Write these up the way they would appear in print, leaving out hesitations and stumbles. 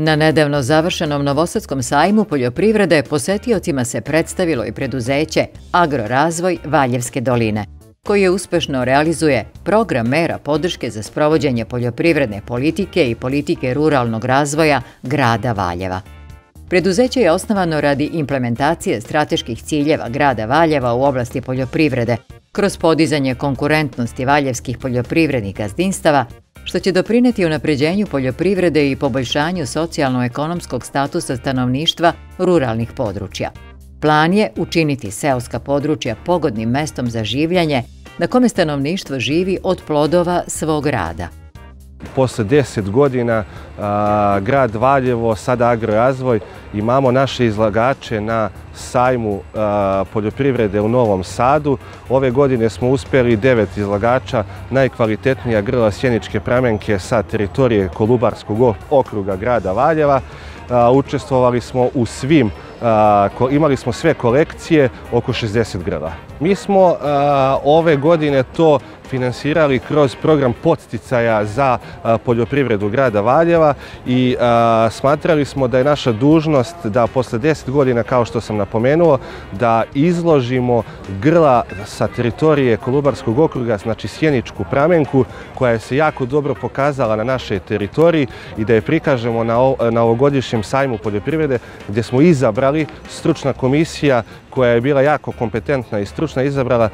Na nedavno završenom Novosadskom sajmu poljoprivrede posetiocima se predstavilo i preduzeće Agrorazvoj Valjevske doline, koje uspešno realizuje program mera podrške za sprovođenje poljoprivredne politike i politike ruralnog razvoja grada Valjeva. Preduzeće je osnovano radi implementacije strateških ciljeva grada Valjeva u oblasti poljoprivrede kroz podizanje konkurentnosti valjevskih poljoprivrednih gazdinstava, što će doprineti unapređenju poljoprivrede i poboljšanju socijalno-ekonomskog statusa stanovništva ruralnih područja. Plan je učiniti seoska područja pogodnim mestom za življenje na kome stanovništvo živi od plodova svog rada. Posle 10 godina grad Valjevo, sada Agrorazvoj, imamo naše izlagače na sajmu poljoprivrede u Novom Sadu. Ove godine smo uspjeli 9 izlagača, najkvalitetnija grla sjeničke pramenke sa teritorije Kolubarskog okruga grada Valjeva. Učestvovali smo u svim, imali smo sve kolekcije, oko 60 grla. Mi smo ove godine to finansirali kroz program podsticaja za poljoprivredu grada Valjeva i smatrali smo da je naša dužnost da posle 10 godina, kao što sam napomenuo, da izložimo grla sa teritorije Kolubarskog okruga, znači sjeničku pramenku, koja se jako dobro pokazala na našoj teritoriji i da je prikažemo na ovogodišnjem sajmu poljoprivrede, gdje smo izabrali stručna komisija koja je bila jako kompetentna i stručna, izabrala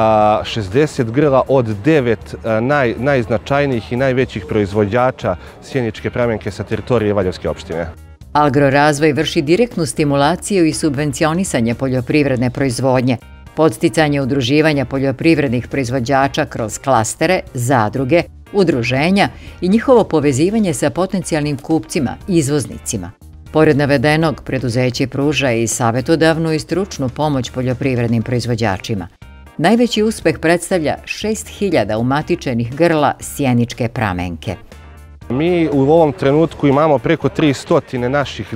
60 grla od 9 najznačajnijih i najvećih proizvođača sjeničke pramenke sa teritorije Valjevske opštine. Agrorazvoj vrši direktnu stimulaciju i subvencionisanje poljoprivredne proizvodnje, podsticanje udruživanja poljoprivrednih proizvođača kroz klastere, zadruge, udruženja i njihovo povezivanje sa potencijalnim kupcima, izvoznicima. Pored navedenog, preduzeće pruža i savjetodavnu i stručnu pomoć poljoprivrednim proizvođačima. Najveći uspeh predstavlja 6.000 umatičenih grla sjeničke pramenke. Mi u ovom trenutku imamo preko 300 naših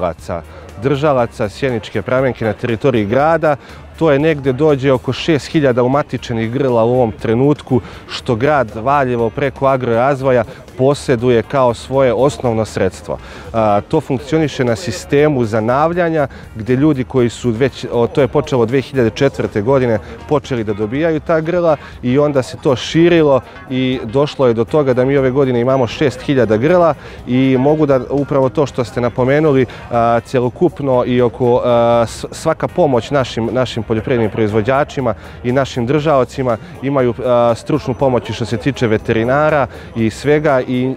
držalaca sjeničke pramenke na teritoriji grada. To je negdje dođe oko 6.000 umatičenih grla u ovom trenutku, što grad Valjevo preko Agrorazvoja posjeduje kao svoje osnovno sredstvo. To funkcioniše na sistemu zanavljanja, gdje ljudi koji su već, to je počelo 2004. godine, počeli da dobijaju ta grla i onda se to širilo i došlo je do toga da mi ove godine imamo 6.000 grla i mogu da upravo to što ste napomenuli, cjelokupno i oko svaka pomoć našim poljoprivrednim proizvođačima i našim držaocima imaju stručnu pomoć što se tiče veterinara i svega i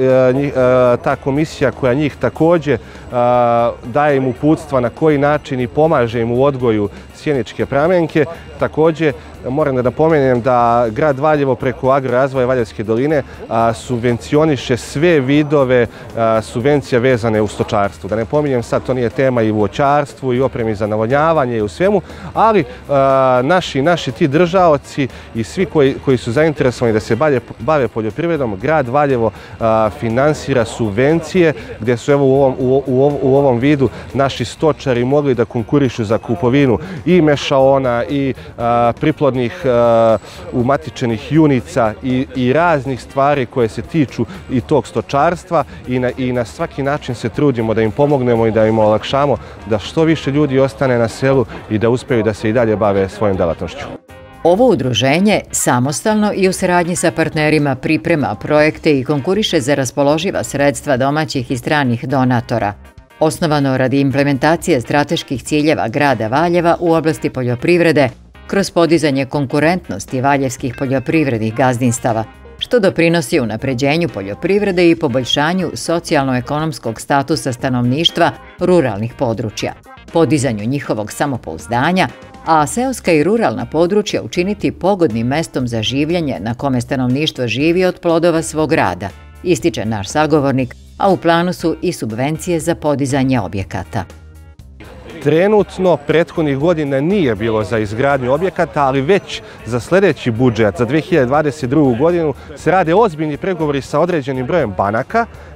ta komisija koja njih također daje im uputstva na koji način i pomaže im u odgoju sjeničke pramenke. Također moram da napomenem da grad Valjevo preko Agrorazvoja Valjevske doline subvencioniše sve vidove subvencija vezane u stočarstvu. Da ne pominjem sad, to nije tema i u voćarstvu i opremi za navodnjavanje i u svemu, ali naši ti držaoci i svi koji su zainteresovani da se bave poljoprivredom, grad Valjevo finansira subvencije gdje su u ovom vidu naši stočari mogli da konkurišu za kupovinu i mešaona i priplodnih umatičenih junica i raznih stvari koje se tiču i tog stočarstva i na svaki način se trudimo da im pomognemo i da im olakšamo da što više ljudi ostane na selu i da uspeju da se i dalje bave svojom delatnošću. Ovo udruženje samostalno i u saradnji sa partnerima priprema projekte i konkuriše za raspoloživa sredstva domaćih i stranih donatora. Osnovano radi implementacije strateških ciljeva grada Valjeva u oblasti poljoprivrede kroz podizanje konkurentnosti valjevskih poljoprivrednih gazdinstava, što doprinosi unapređenju poljoprivrede i poboljšanju socijalno-ekonomskog statusa stanovništva ruralnih područja, podizanju njihovog samopouzdanja, a seoska i ruralna područja učiniti pogodnim mestom za življenje na kome stanovništvo živi od plodova svog rada, ističe naš sagovornik, a u planu su i subvencije za podizanje objekata. Trenutno prethodnih godina nije bilo za izgradnju objekata, ali već za sljedeći budžet, za 2022. godinu, se rade ozbiljni pregovori sa određenim brojem banaka,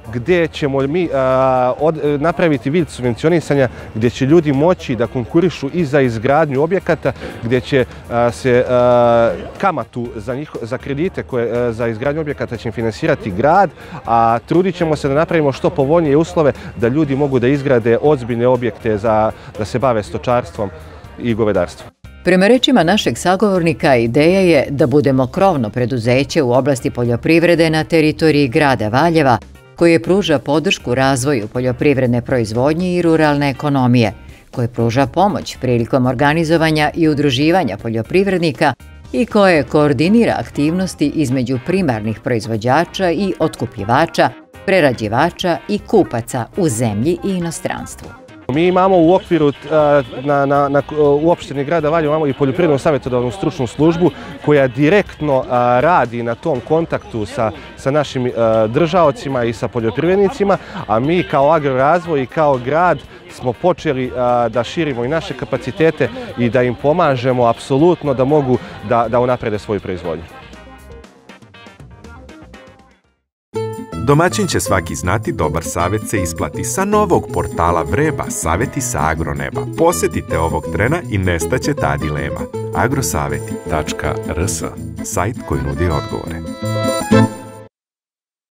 gdje ćemo mi napraviti vid subvencionisanja gdje će ljudi moći da konkurišu i za izgradnju objekata, gdje će se kamatu za kredite za izgradnju objekata će finansirati grad, a trudit ćemo se da napravimo što povoljnije uslove da ljudi mogu da izgrade ozbiljne objekte da se bave stočarstvom i govedarstvom. Prema rečima našeg sagovornika, ideja je da budemo krovno preduzeće u oblasti poljoprivrede na teritoriji grada Valjeva, koje pruža podršku razvoju poljoprivredne proizvodnje i ruralne ekonomije, koje pruža pomoć prilikom organizovanja i udruživanja poljoprivrednika i koje koordinira aktivnosti između primarnih proizvođača i otkupljivača, prerađivača i kupaca u zemlji i inostranstvu. Mi imamo u okviru u opštini grada Valjeva imamo i poljoprivrednu savjetodavnu stručnu službu koja direktno radi na tom kontaktu sa našim držaocima i sa poljoprivrednicima, a mi kao agrorazvoj i kao grad smo počeli da širimo i naše kapacitete i da im pomažemo apsolutno da mogu da unaprede svoju proizvodnju. Domaćin će svaki znati, dobar savjet se isplati. Sa novog portala Vreba, savjeti sa agroneba. Posjetite ovog trena i nestaće ta dilema. agrosaveti.rs, sajt koji nudi odgovore.